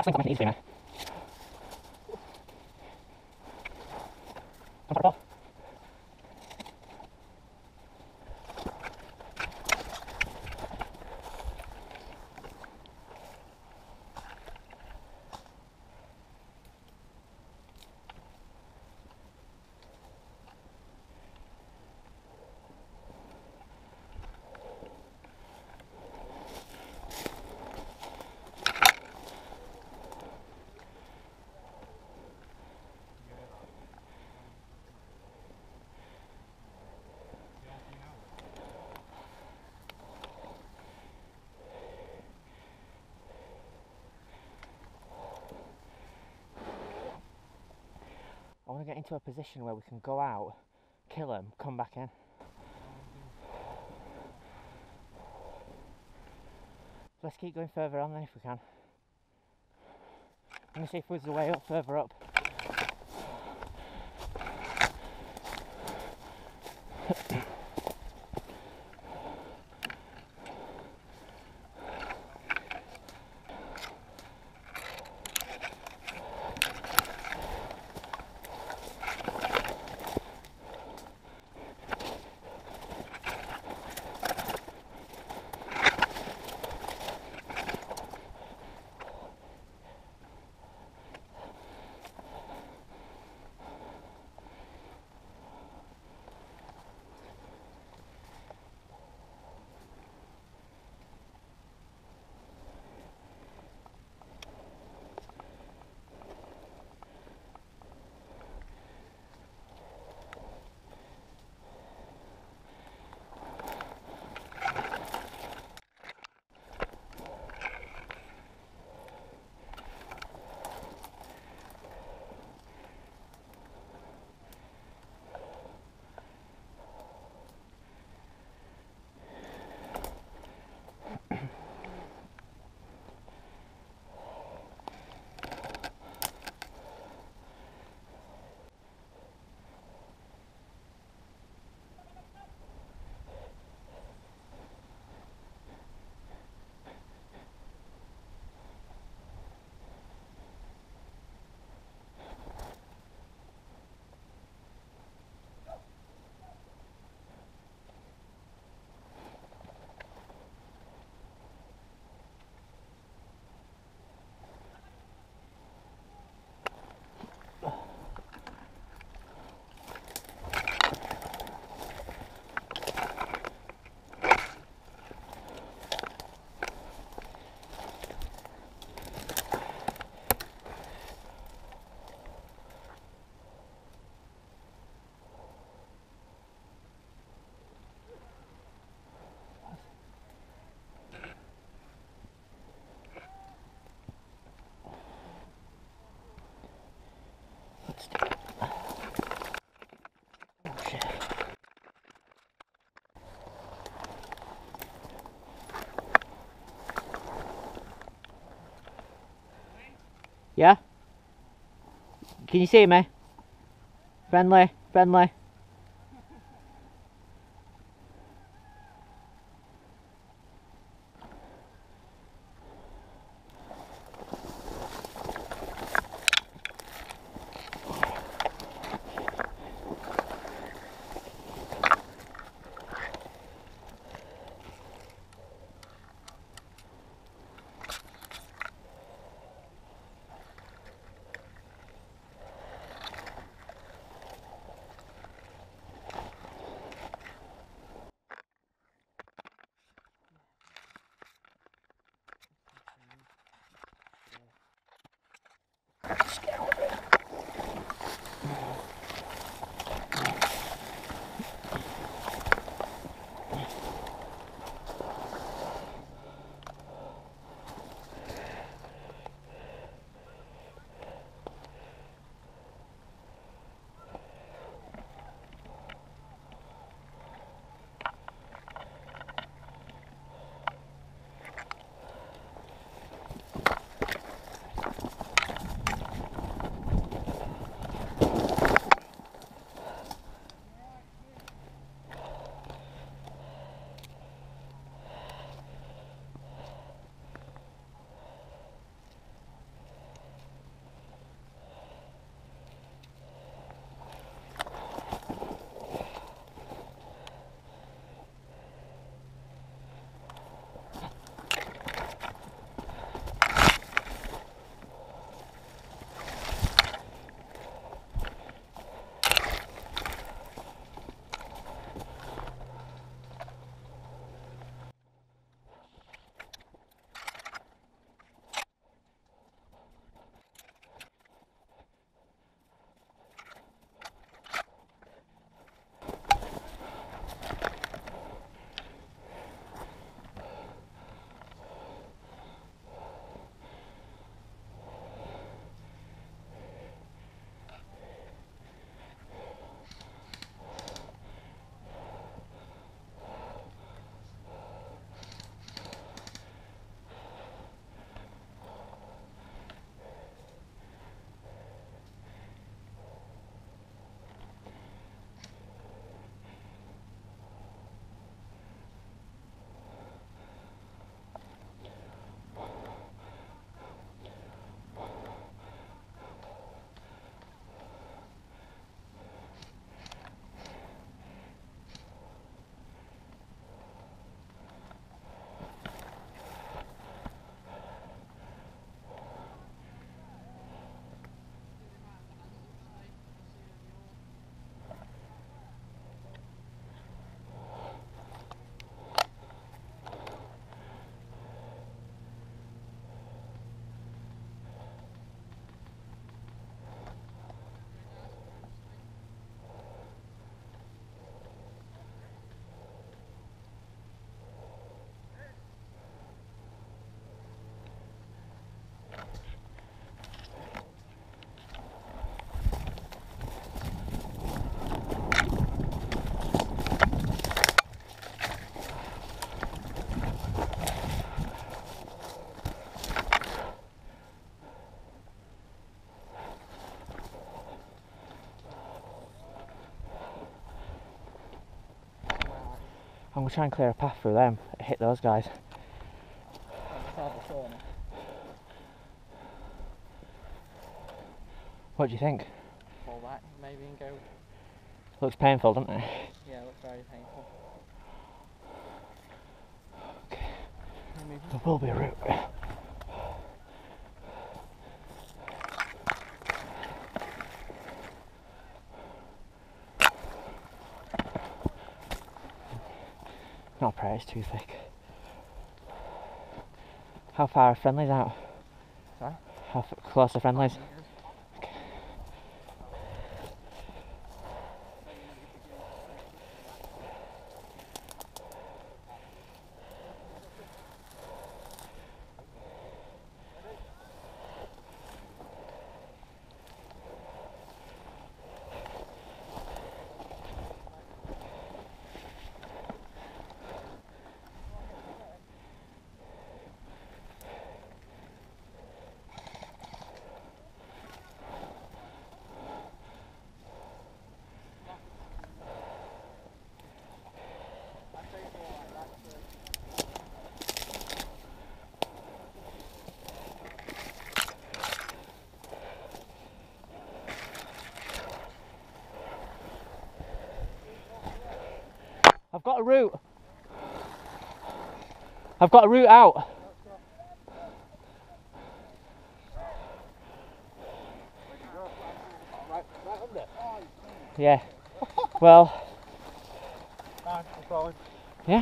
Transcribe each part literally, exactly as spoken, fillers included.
That swing's not making it easy for you, man. Come for the ball. I want to get into a position where we can go out, kill them, come back in. Let's keep going further on then if we can. I'm going to see if there's a way up, further up. Yeah? Can you see me? Friendly, friendly. I'm going to try and clear a path through them, hit those guys. What do you think? Fall back maybe and go. Looks painful, doesn't it? Yeah, it looks very painful. Okay. There will be a route. Not prayer, it's too thick. How far are friendlies out? Sorry? How f close are friendlies? Okay. I've got a route. I've got a route out. Yeah. Well. Yeah.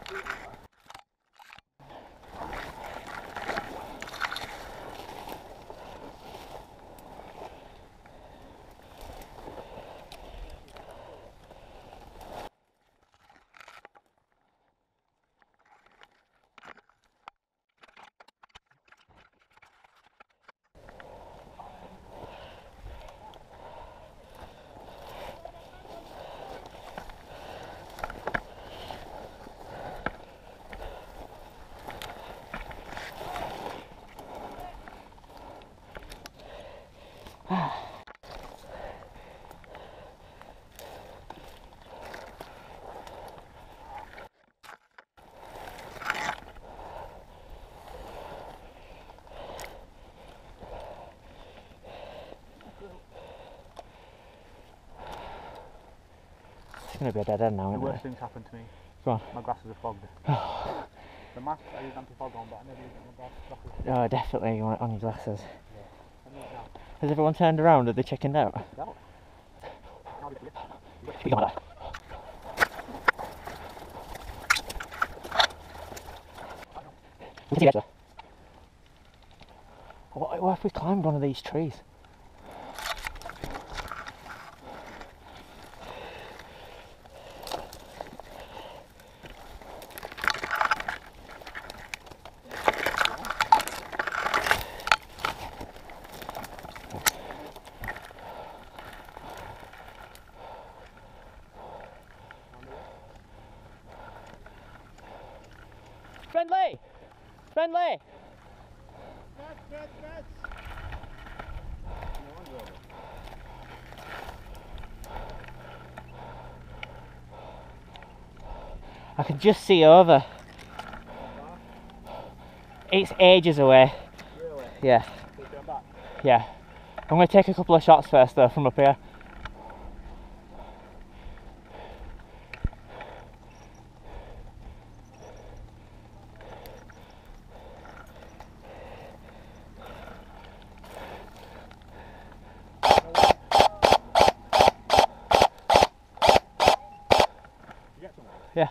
It's going to be a dead end now, isn't it? The worst thing's happened to me. Go on. My glasses are fogged. The mask I use anti-fog on, but I never use it on my glasses. Oh, definitely you want it on your glasses. Yeah. I know it now. Has everyone turned around? Are they checking out? No. Now we Speak on that. We can see What, what if we climbed one of these trees? Friendly! Friendly! Beds, beds, beds! I can just see over. It's ages away. Really? Yeah. So you going back? Yeah. I'm going to take a couple of shots first though from up here. Yeah.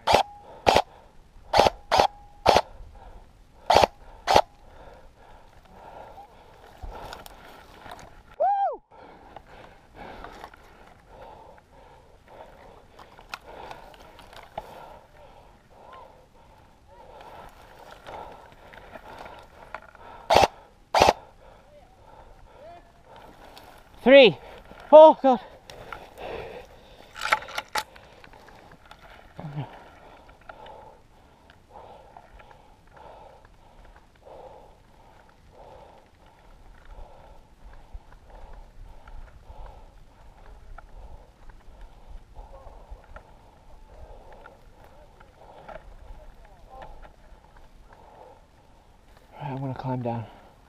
Woo! Three. Oh God. I'm gonna climb down.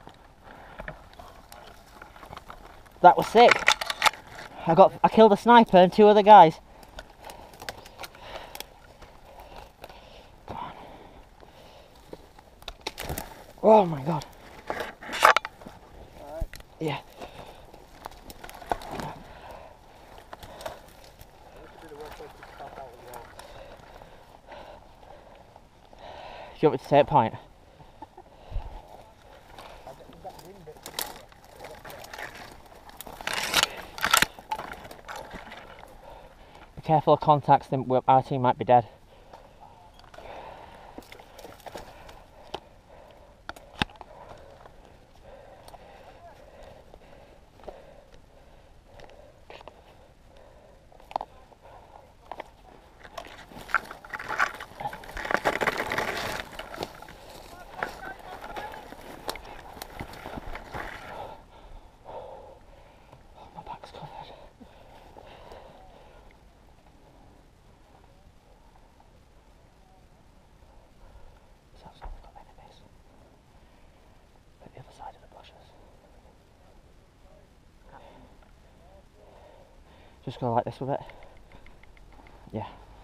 That was sick. I got I killed a sniper and two other guys. Come on. Oh my god. Alright. Yeah. Do you want me to say a point? Be careful of contacts, then our team might be dead. Just go like this with it. Yeah.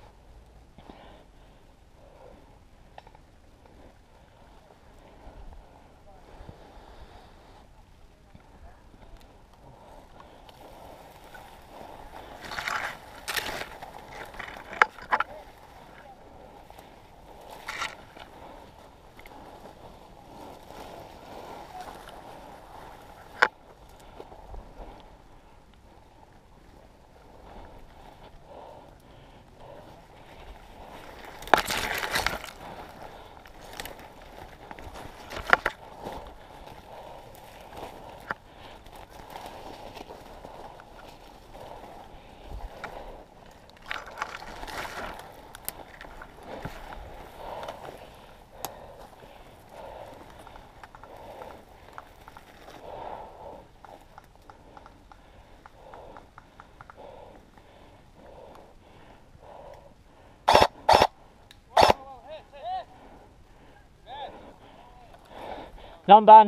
Non-ban.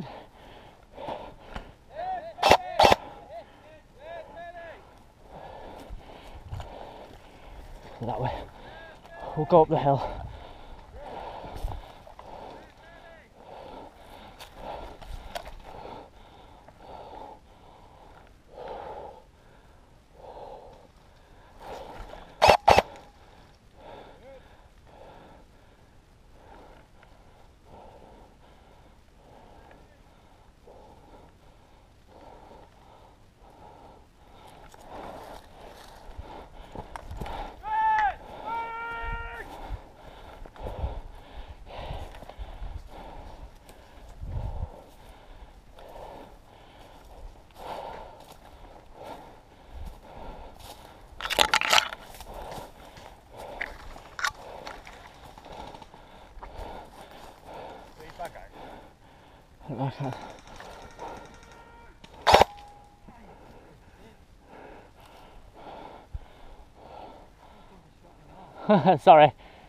That way. We'll go up the hill. Sorry.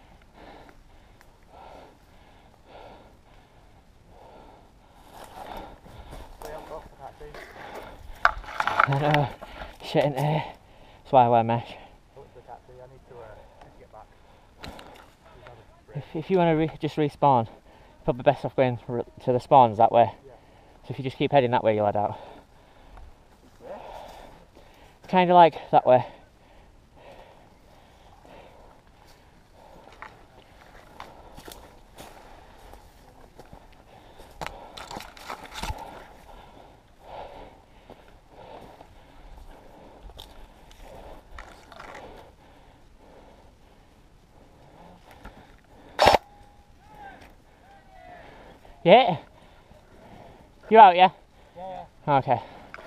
I know. Shit in here. That's why I wear mesh. If, if you want to re just respawn, probably best off going to the spawns that way. Yeah. So if you just keep heading that way, you'll head out. Where? Kind of like that way. Yeah? You out, yeah? Yeah, yeah. Okay.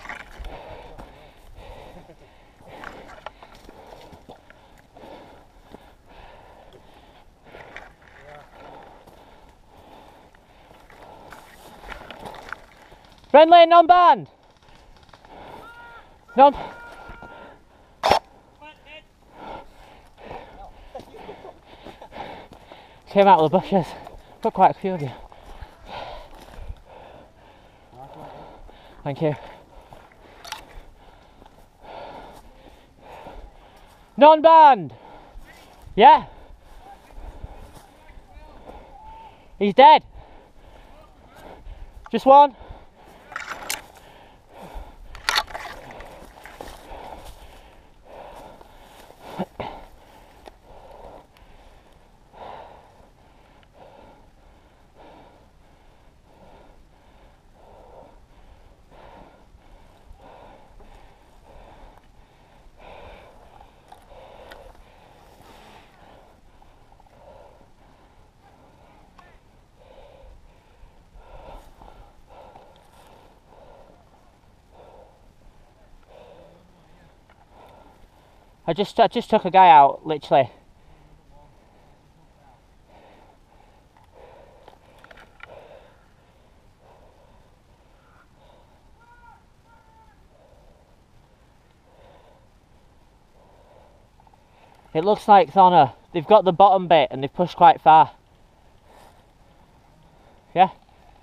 Friendly, non-banned! Non... Came out of the bushes. Got quite a few of you. Thank you. Non-band. Yeah. He's dead. Just one. I just I just took a guy out, literally. It looks like Thonna, they've got the bottom bit and they've pushed quite far. Yeah?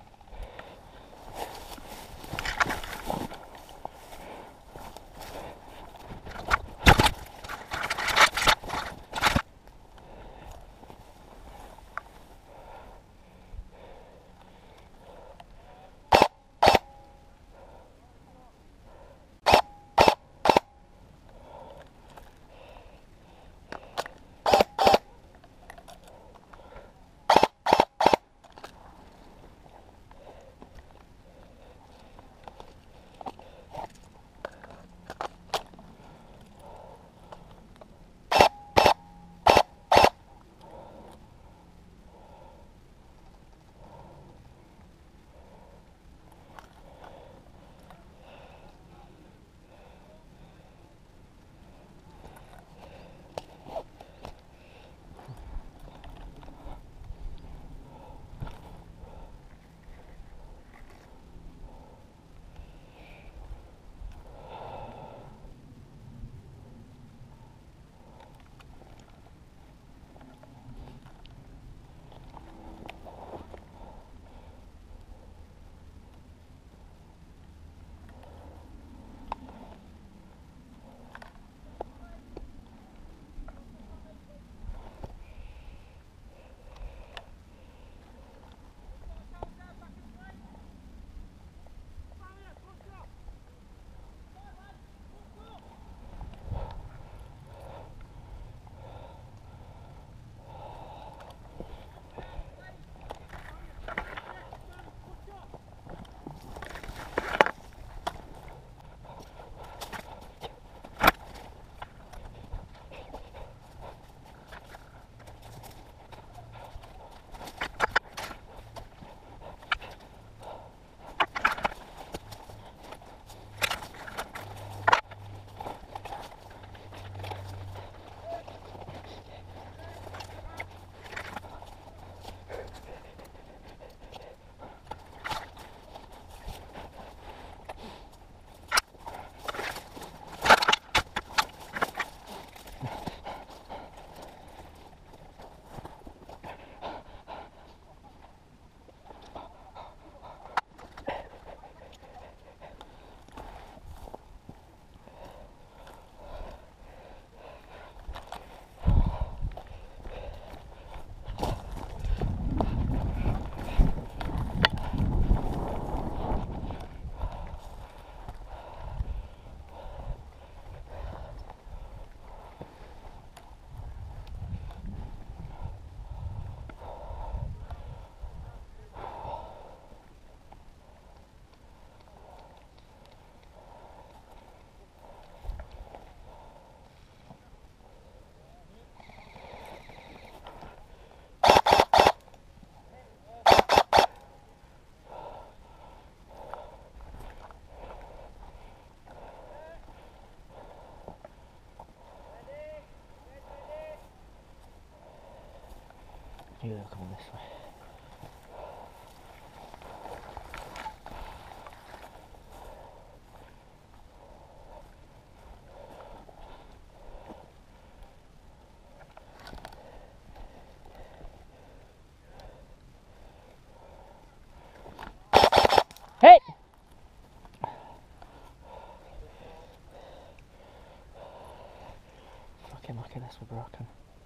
Maybe they're coming this way. Hey! this were broken.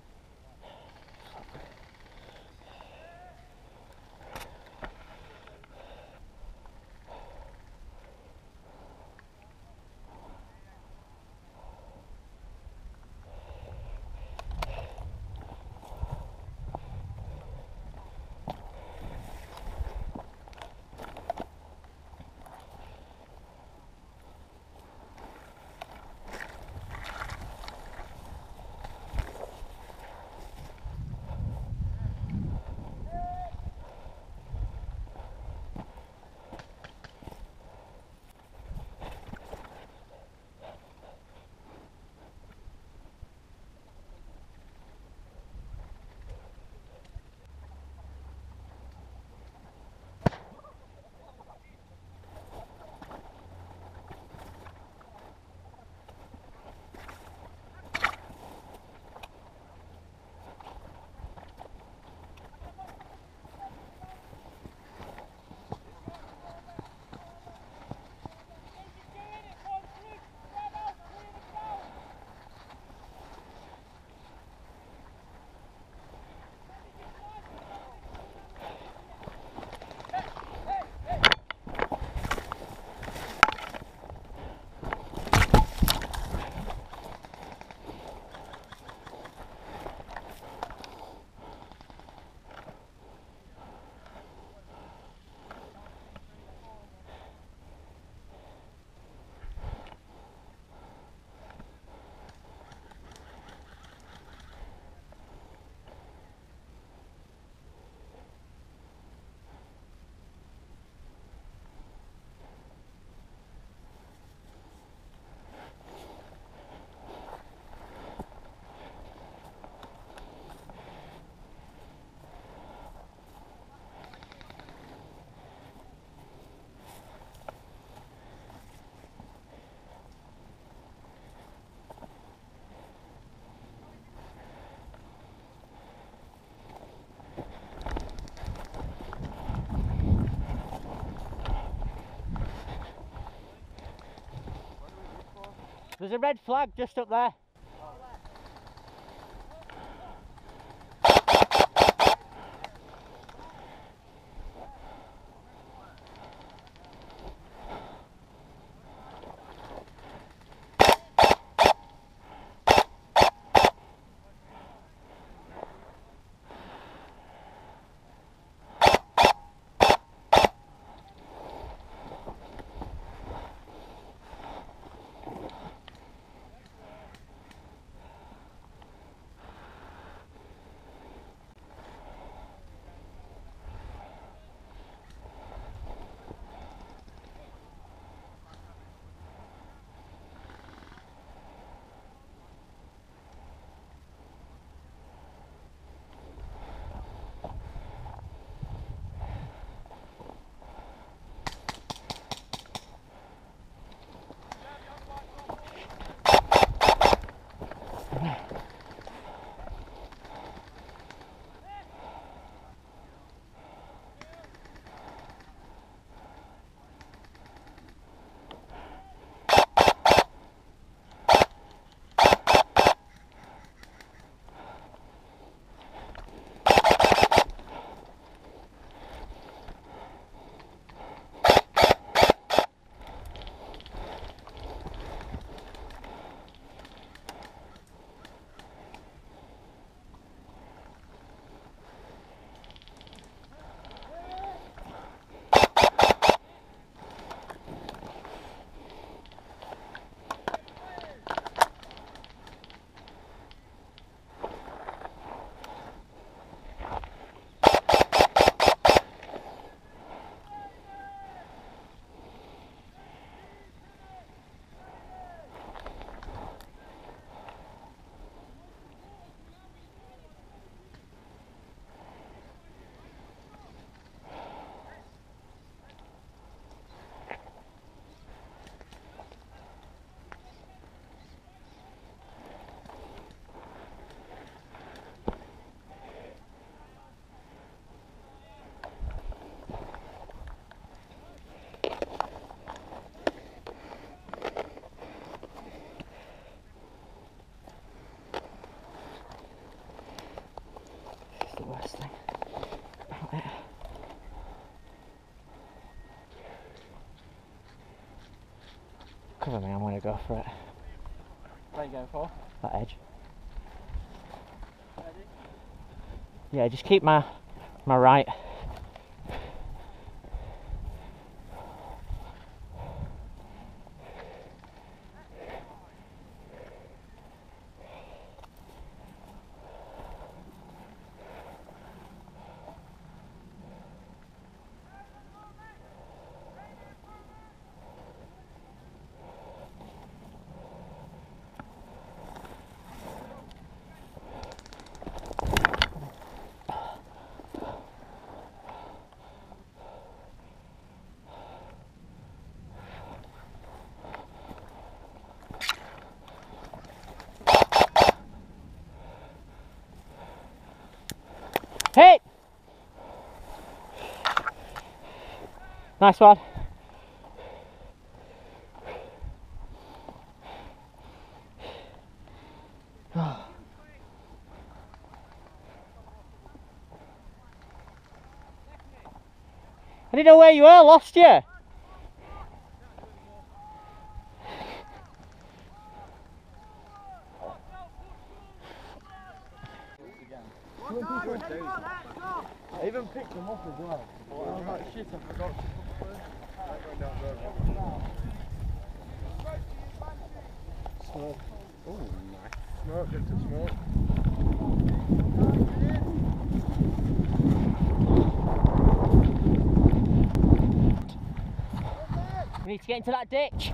There's a red flag just up there. Cover me, I'm going to go for it. Where are you going for? That edge. Yeah, just keep my my right. Hit! Nice one. I didn't know where you were, lost you. I even picked them up as well. Oh, I was like, shit, I forgot to put them in. Smoke. Oh, nice. Smoke, get to smoke. We need to get into that ditch.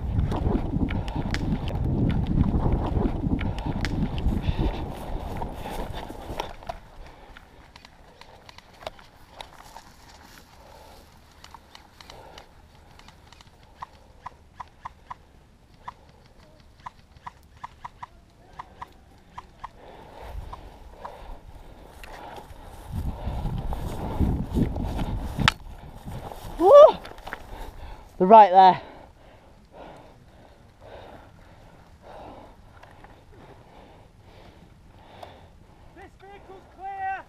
Woo! They're right there. This vehicle's clear!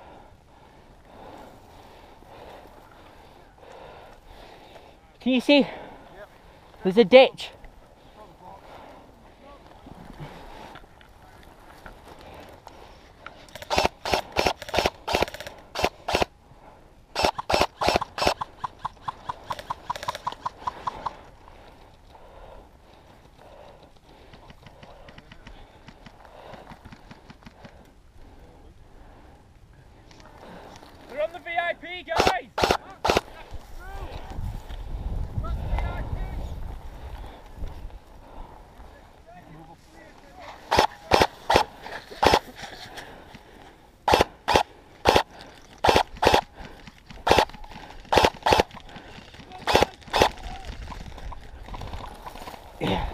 Can you see? Yep. There's a ditch. We're on the V I P, guys! Yeah.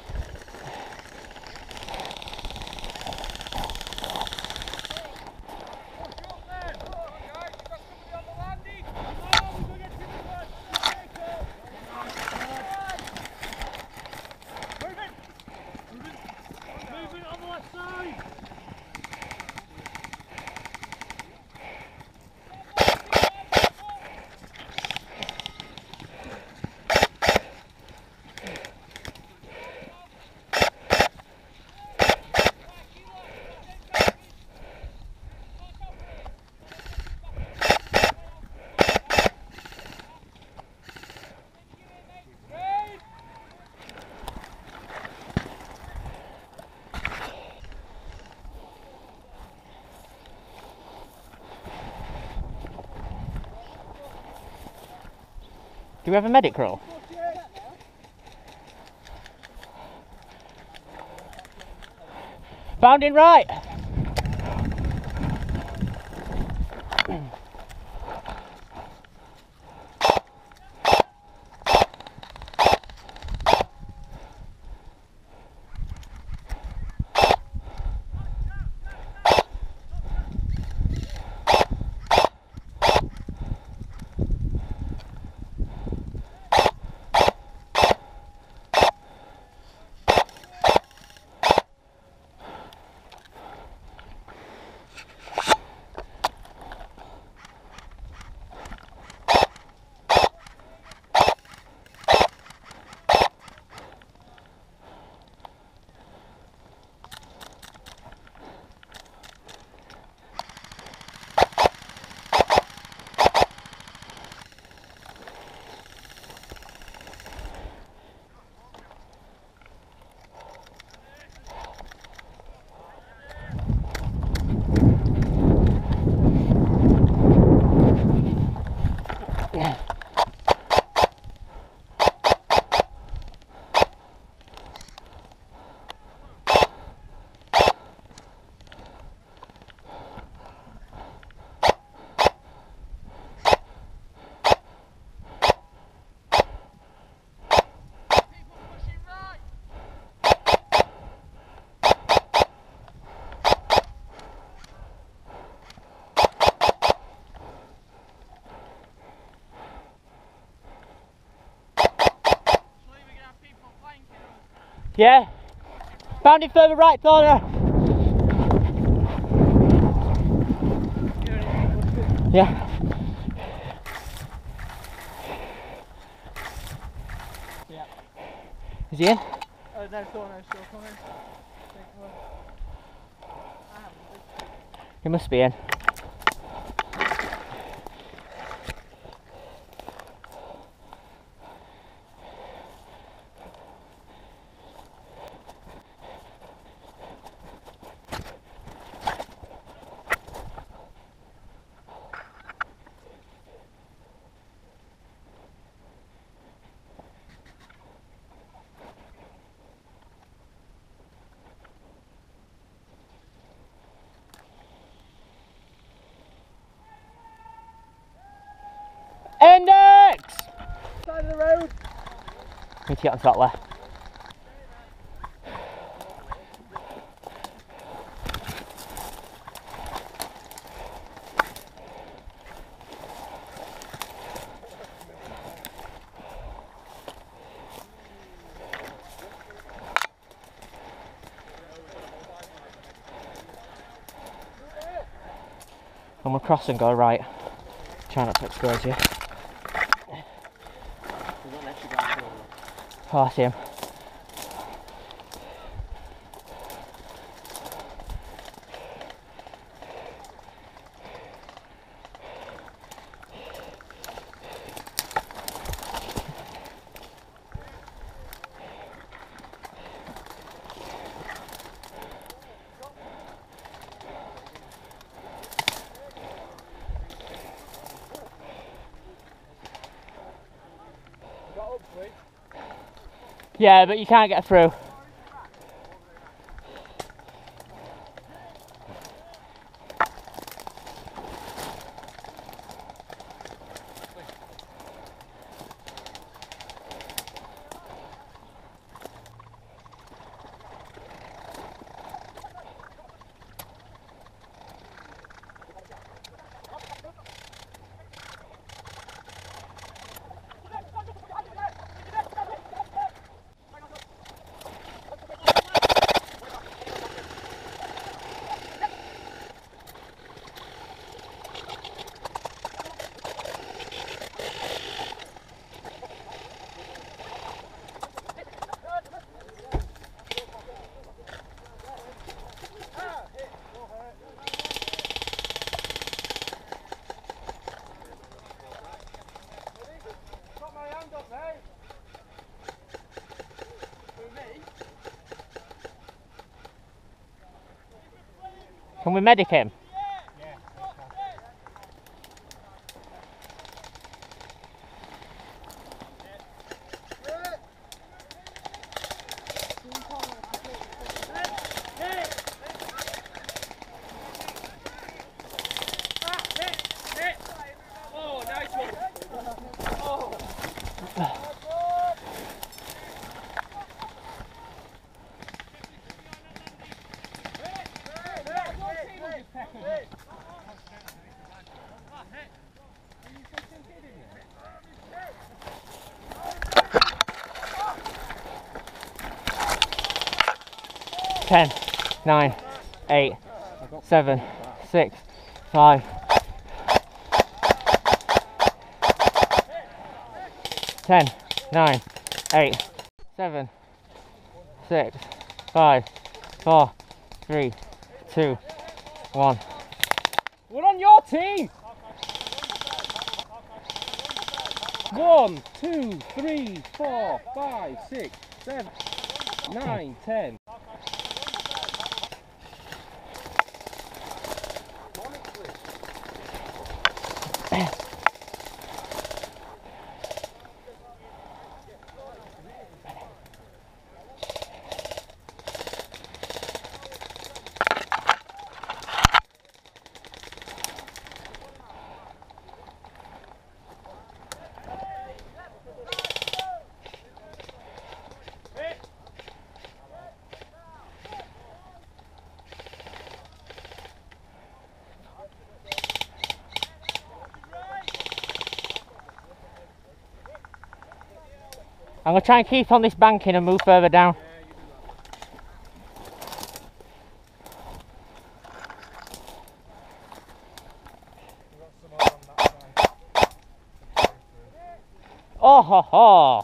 Do we have a medic roll? Bounding right! Yeah? Found it further right, Thorna. Yeah. Yeah. Is he in? Oh, no, Thorna's still coming. He must be in. Index! Side of the road. Need to get onto that left. I'm gonna cross and go right. Try not to expose you. Oh, I see him. Yeah, but you can't get through. Can we medic him? Ten, nine, eight, seven, six, five. Ten, nine, eight, seven, six, five, four, three, two, one. We're on your team. One, two, three, four, five, six, seven, nine, ten. I'm going to try and keep on this banking and move further down. ha ha!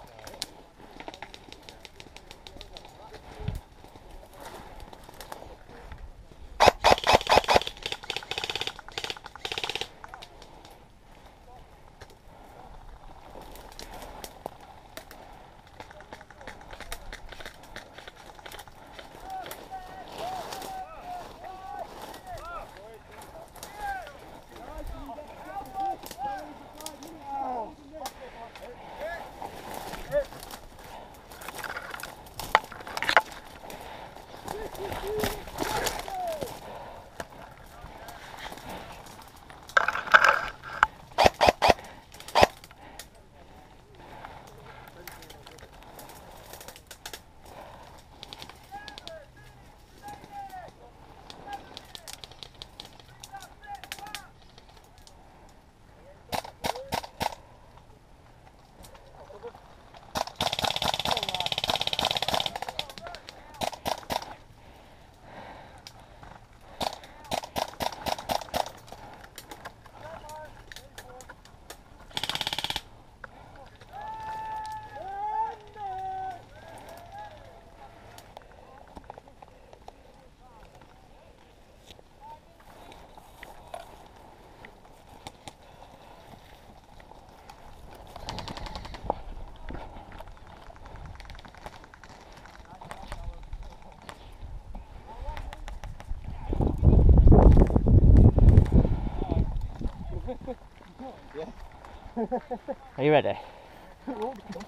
Are you ready? Come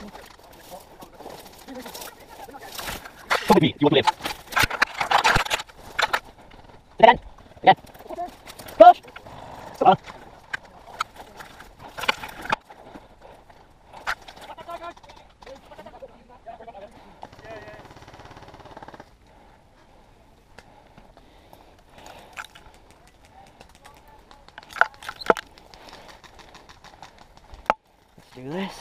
with me, you want to live. Again, again. Push. Come on. Let's do this.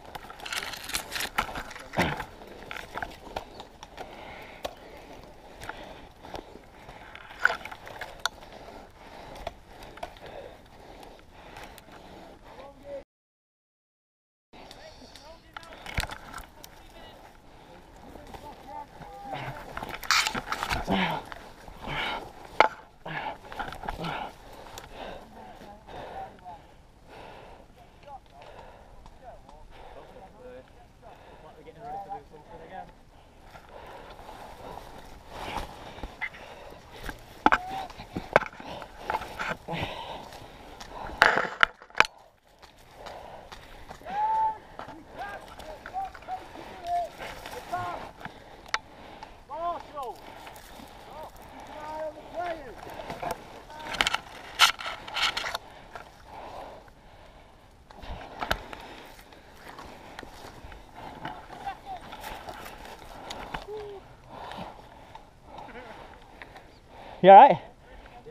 You alright? Yeah.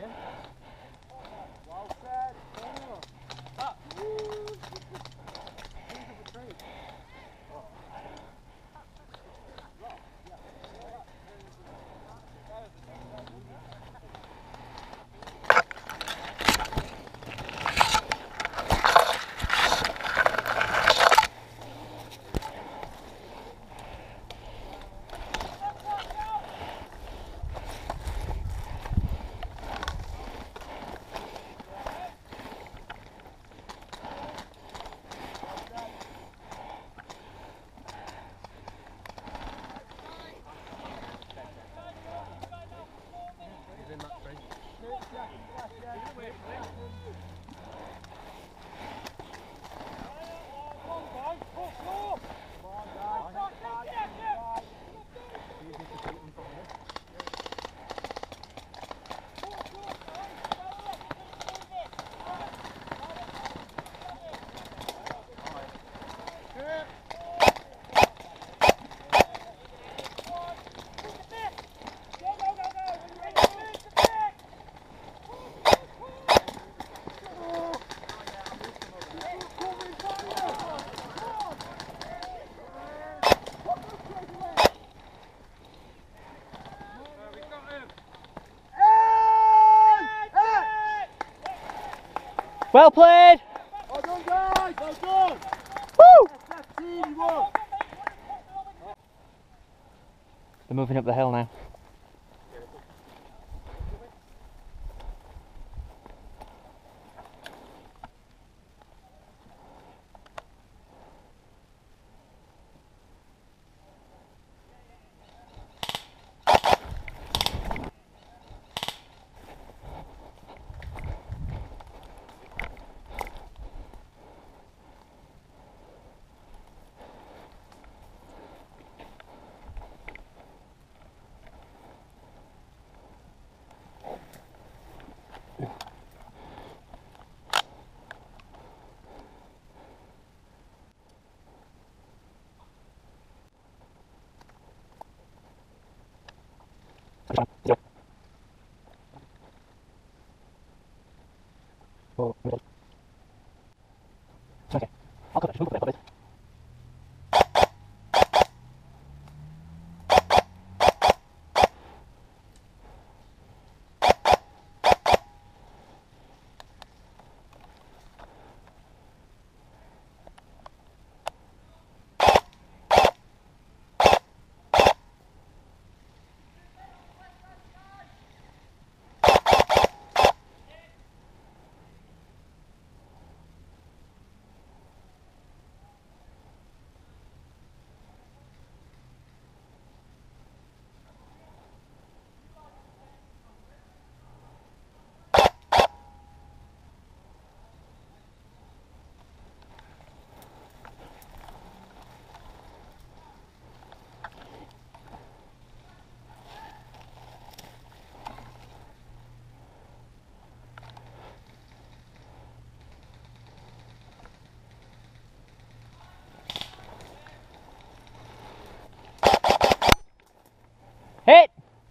Well said. Ah. Well played! Well done, guys! Well done! Woo! That's that team. They're moving up the hill now. Okay, I'll cut it. Move a bit. Hit!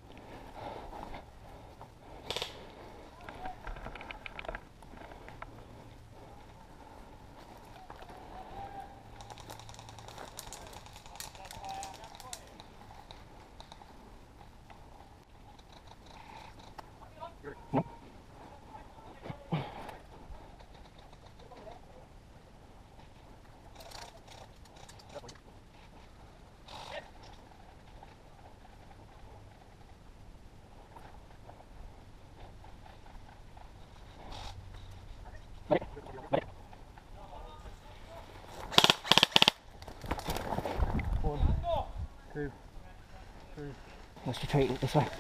One, two, three. Let's retreat this way.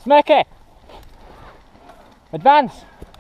Smirky! Advance!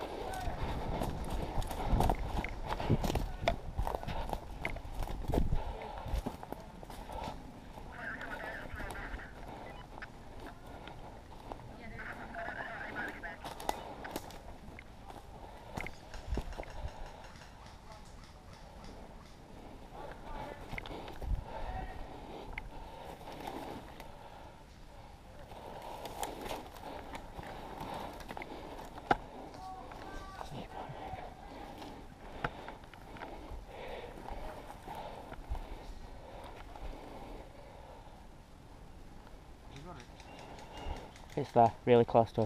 It's there, really close to us.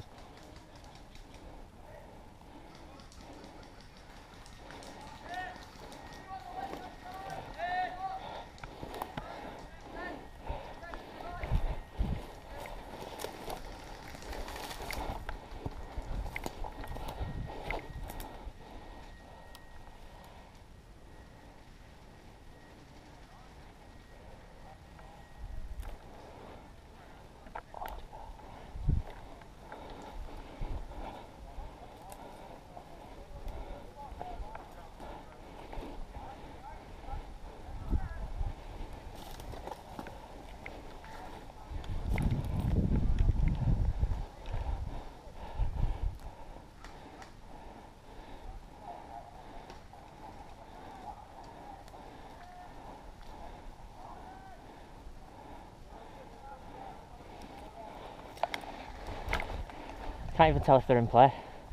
Can't even tell if they're in play.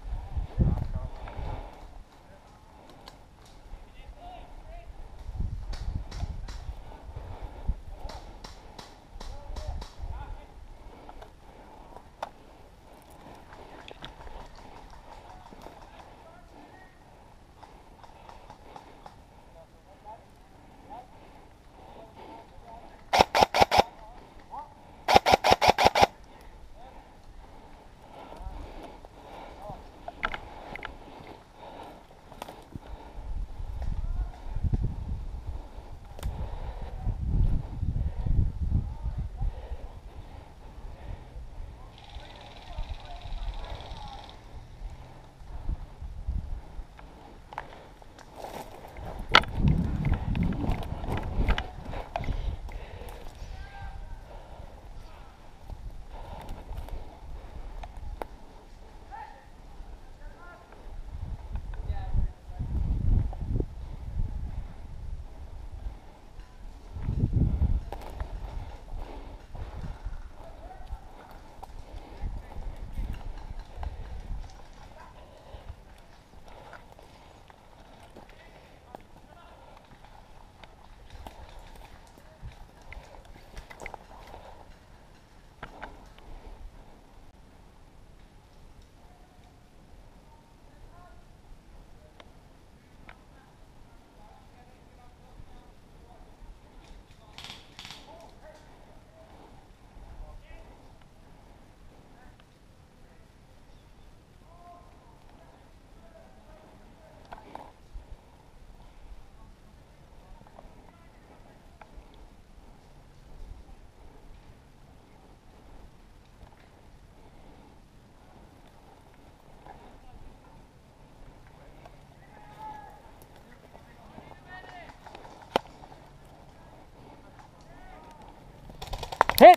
Hit!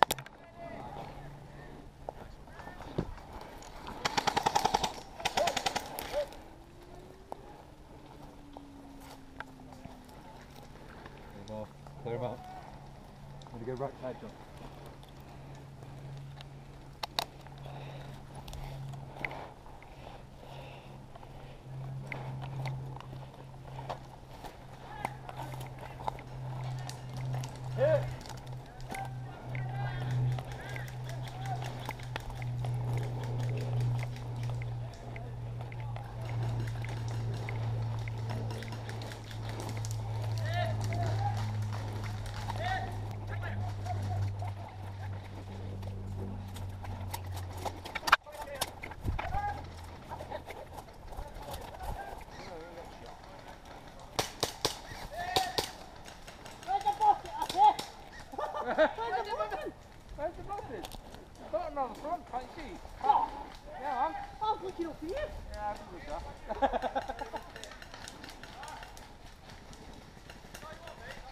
Clear him out. I'm going to go right side jump. Hit! Where's the button? Where's the button? The button on the front, can't you see?